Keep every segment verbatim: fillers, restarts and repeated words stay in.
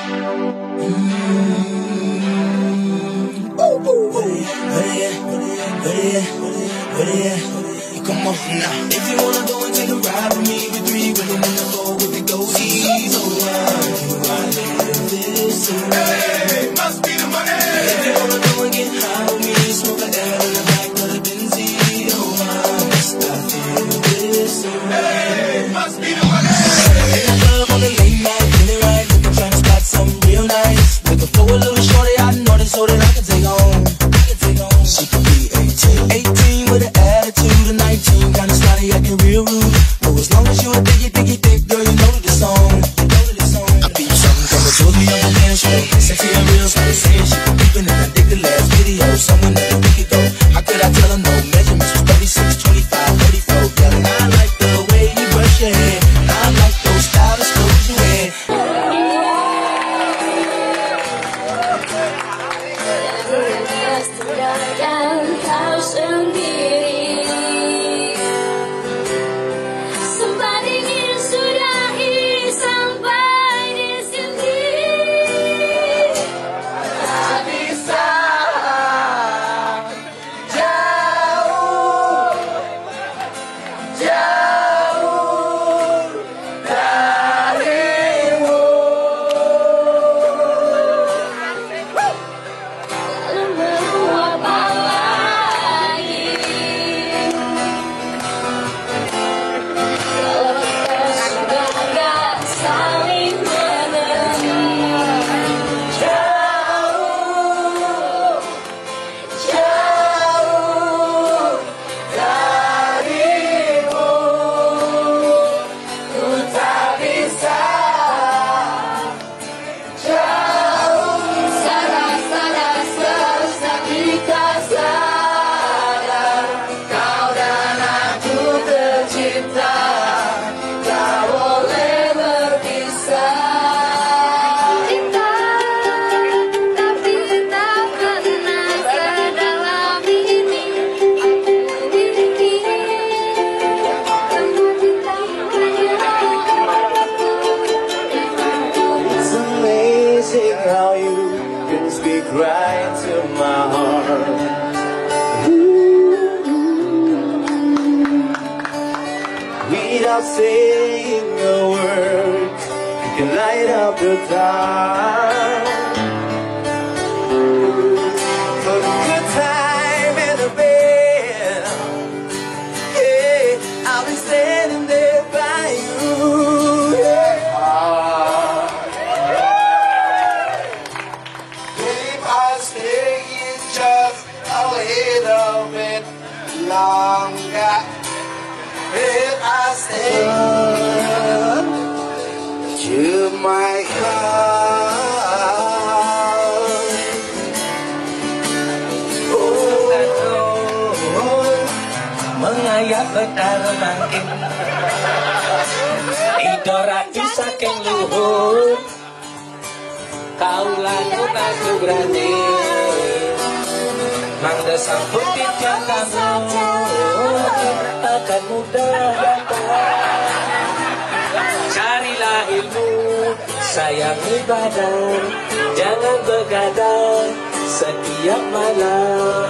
Come on now. If you wanna go and take a ride with me, with me, willing in the four with the goatees, oh yeah, I live this way. Hey, must be the money. If you wanna go and get high with me, smoke a L in the back of the Benzie, oh I must I feel this way. Hey, must be the money. In the club on the late night, feeling right, looking trying to spot something real nice. Looking for a little shorty, I know this so that I can take home. I can take home. She could be eighteen, eighteen with an attitude of nineteen, kinda snotty, acting real rude. But as long as you a diggy, diggy, dick, girl, you know the song. You know the song. I beat something coming towards me on the dance floor. Sexy and real, so they saying she been peeping, and I dig the last video. Someone that a week ago. How could I tell her no? Measurements was thirty-six, twenty-five, thirty-four. Girl, and I like the way you brush your hair. I like those stylish clothes you wear. Saying a word, you can light up the dark. For the good time and the bad, yeah, I'll be standing there by you. Yeah. If I stay just a little bit longer, if I stay to my heart, oh, mengayap betara mangkin, idorati saking luhur, kaulan aku berani, mangga sambut tiap kamu akan mudah datang. Carilah ilmu, sayangi badan, jangan begadang setiap malam.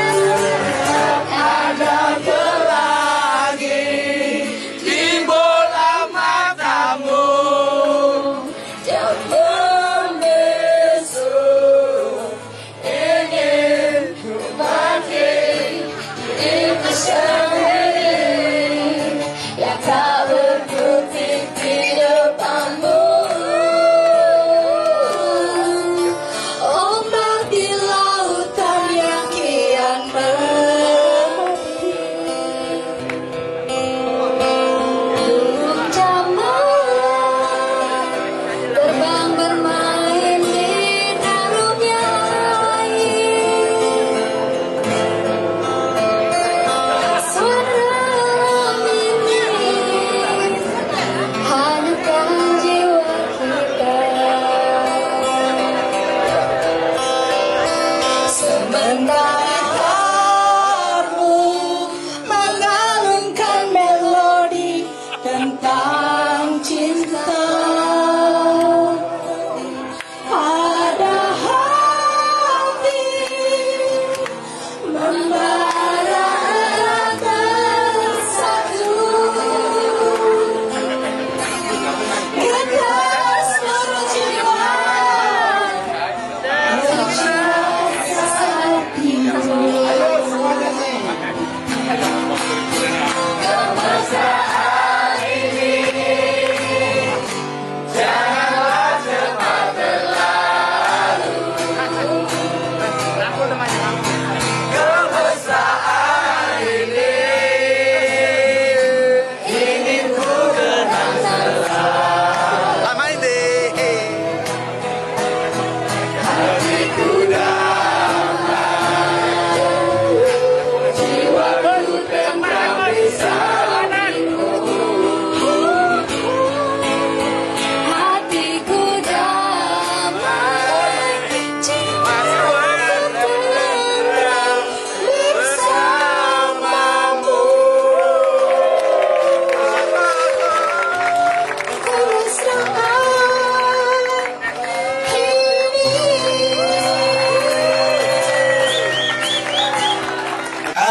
Ada lagi di bola matamu, jangan besok ingin mati itu sendiri yang tak berkutik di depanmu. Ombak di lautan yakin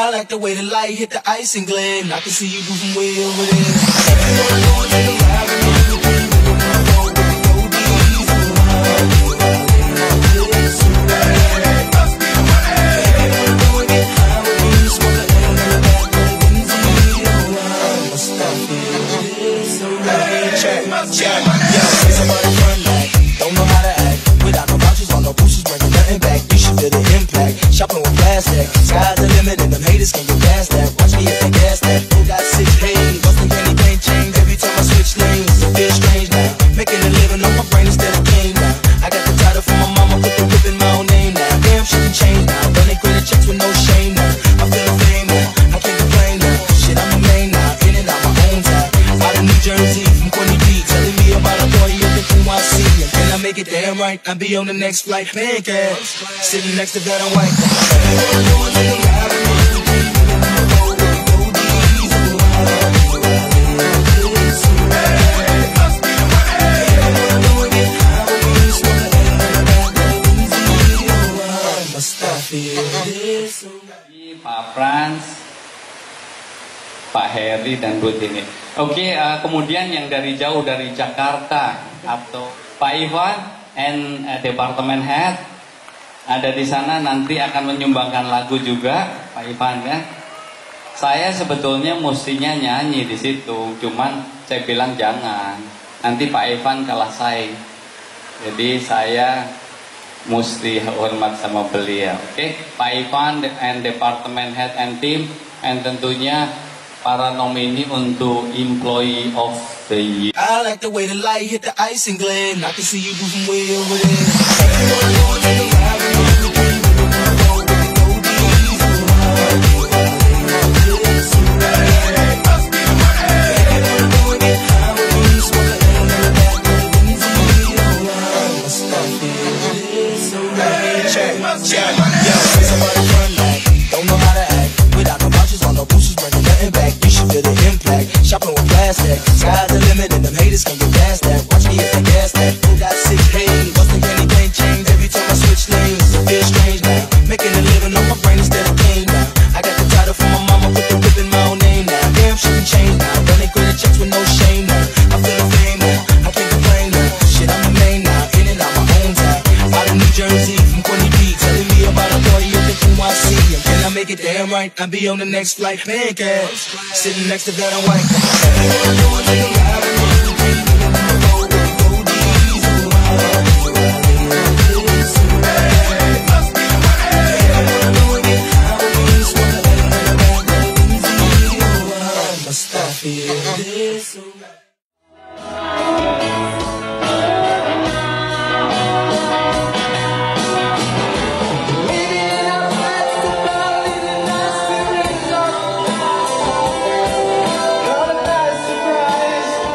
I like the way the light hit the ice and gleam. I can see you moving way over there. If you wanna go and take a ride with me, we can go with the road, we can go deep. So high, you are in this ride. Hey, must be the money. If you wanna go and get high with me, smoke a L in the back of the Benzie. Oh, I must I feel this so right. Check, check, yo, say somebody run like, don't know how to act. Without no vouchers on no boosters, bringing nothing back. You should feel the impact. Shopping with plastic, sky's the limit, and them haters can't get past that. Watch me if they gas that. Who got six pains? Bustin' anything change every time I switch lanes. It feels strange now, making a living on my brain instead of cane now. I got the title from my mama, put the whip in my own name now. Damn, shit can change now. Running credit checks with no shame now. I feel the fame now, I can't complain now. Shit, I'm the main now, in and out my own time. Out of New Jersey, from Courtney B, telling me about a boy you think who I see. And can I make it damn right? I'll be on the next flight, pancakes, sitting next to that on white. Pak Frans, Pak Heri dan Bu Tini. Oke, uh, kemudian yang dari jauh dari Jakarta atau Pak Ivan and uh, Department Head ada di sana, nanti akan menyumbangkan lagu juga, Pak Ivan ya. Saya sebetulnya mestinya nyanyi di situ, cuman saya bilang jangan. Nanti Pak Ivan kalah saing. Jadi saya mesti hormat sama beliau. Oke, okay? Pak Ivan and Department Head and Team, and tentunya para nomini untuk Employee of the Year. I like the way the light hit the ice and gleam. I can see you moving way over there. Shopping with plastic, sky's the limit, and them haters can't get past that. Watch me if they gas that. Who got six pains? Bustin' anything change every time I switch lanes. It feels strange now, making a living on my brain instead of cane now. I got the title from my mama, put the whip in my own name now. Damn, shit can change now. Running credit checks with no shame now. I feel the fame now, I can't complain now. Shit, I'm the main now, in and out my own time. Out of New Jersey, from Courtney B, telling me about a boy you think who I see. And can I make it damn right? I'll be on the next flight, pancakes, sitting next to that on white. Surprise!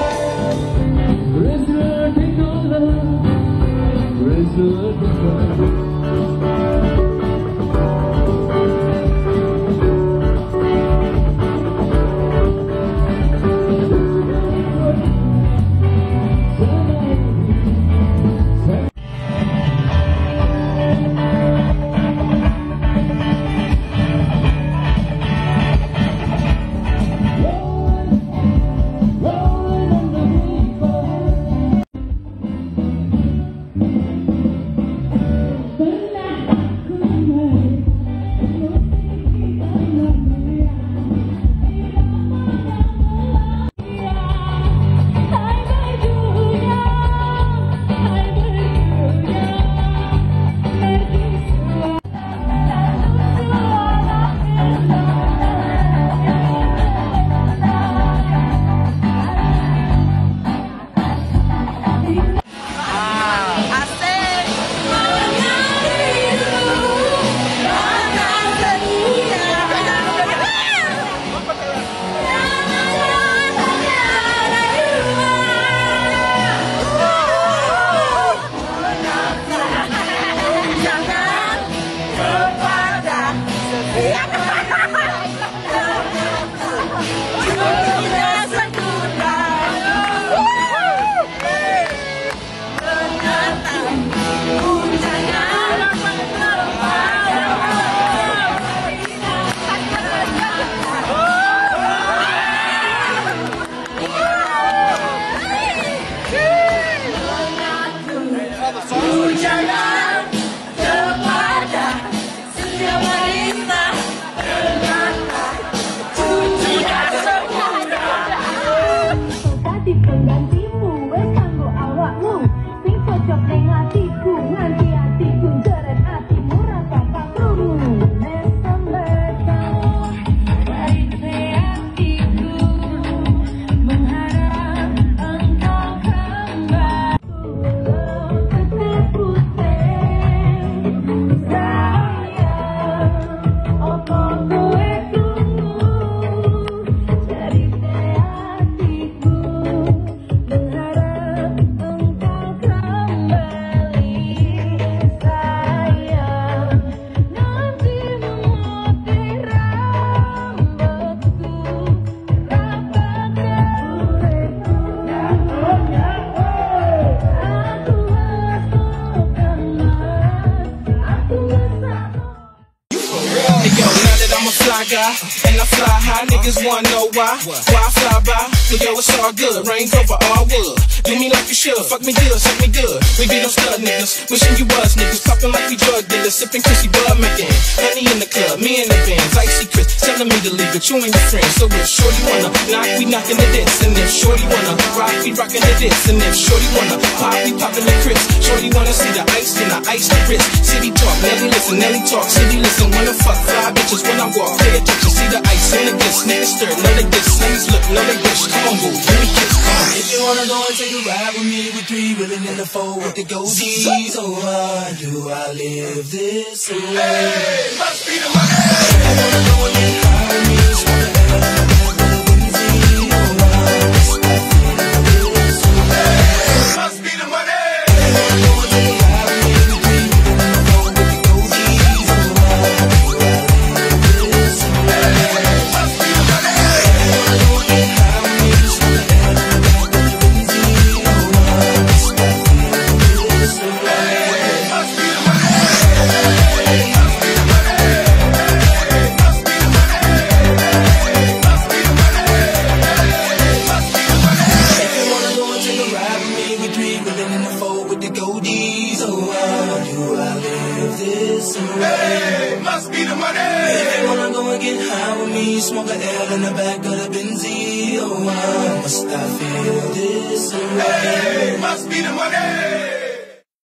go. Now that I'm a fly guy and I fly high, niggas wanna know why. Why I fly by? So yo, it's all good. Rain's over all wood. Do me like you should. Fuck me good, suck me good. We be them stud niggas. Wishing you was niggas. Popping like we drug dealers. Sipping Chrissy Bud making. Honey in the club, me in the bands. Icy Chris telling me to leave, but you ain't your friend. So if shorty wanna knock, we knocking the diss. And if shorty wanna rock, we rocking the diss. And if shorty wanna pop, we popping the Chris. Shorty wanna see the ice, then I ice the wrist. City talk, Nelly listen, Nelly talk. City listen, wanna fuck fly bitches when I walk. Pay attention, see the ice in the diss. Niggas stir, know they diss. Niggas look, know they wish. Come on, boo, give me kiss, come on. If you wanna go and take a ride with me, with three willing in the four with the goatees. Oh, why do I live this way? Hey, must be the money. I wanna go and get high with me, smoke a hell of a benzene. Oh, why must I feel this way? Hey, must be the money. I wanna go and take a ride with me, with three willing in the four with the goatees. Oh, why do I live this way? Hey, must be the money. I wanna go and get high with me, smoke a hell of a benzene. Oh, why must I feel this way? Hey, must be the money. Hey, must be the money. Hey, must be the money. Hey, must be the money. Hey, must be the money. If you wanna go and take a ride with me, we three willing in the four with the goldies. Oh, why do I live this way? Hey, must be the money. If you wanna go and get high with me, smoke a L in the back of the Benzie. Oh, why must I feel this way? Hey, must be the money.